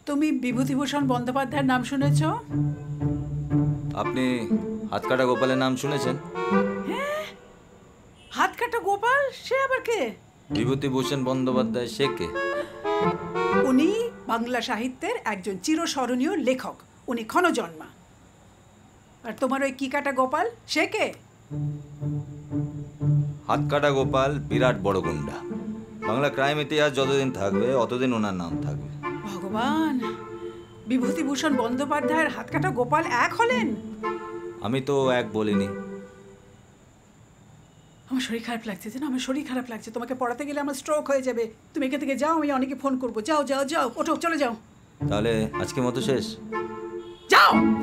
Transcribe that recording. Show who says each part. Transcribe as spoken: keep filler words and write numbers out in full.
Speaker 1: তুমি বিভূতিভূষণ বন্দ্যোপাধ্যায়ের নাম শুনেছ?
Speaker 2: আপনি হাতকাটা গোপালের নাম শুনেছেন?
Speaker 1: হ্যাঁ, হাতকাটা গোপাল, সে আবার কে?
Speaker 2: বিভূতিভূষণ বন্দ্যোপাধ্যায়, সে কে?
Speaker 1: উনি বাংলা সাহিত্যের একজন চিরস্মরণীয় লেখক। উনি ক্ষণজন্মা। আর তোমার ওই কি কাটা গোপাল, সে কে?
Speaker 2: হাতকাটা গোপাল বিরাট বড় গুন্ডা। বাংলা ক্রাইম ইতিহাস যতদিন থাকবে অতদিন ওনার নাম থাকবে।
Speaker 1: ভগবান, বিভূতিভূষণ বন্দ্যোপাধ্যায়ের হাতকাটা গোপাল এক হলেন?
Speaker 2: আমি তো এক বলিনি।
Speaker 1: আমার শরীর খারাপ লাগছে, জানো, আমার শরীর খারাপ লাগছে। তোমাকে পড়াতে গেলে আমার স্ট্রোক হয়ে যাবে। তুমি এখান থেকে যাও, আমি অনেকে ফোন করবো। যাও যাও যাও, ওঠো, চলে যাও।
Speaker 2: তাহলে আজকের মতো শেষ।
Speaker 1: যাও।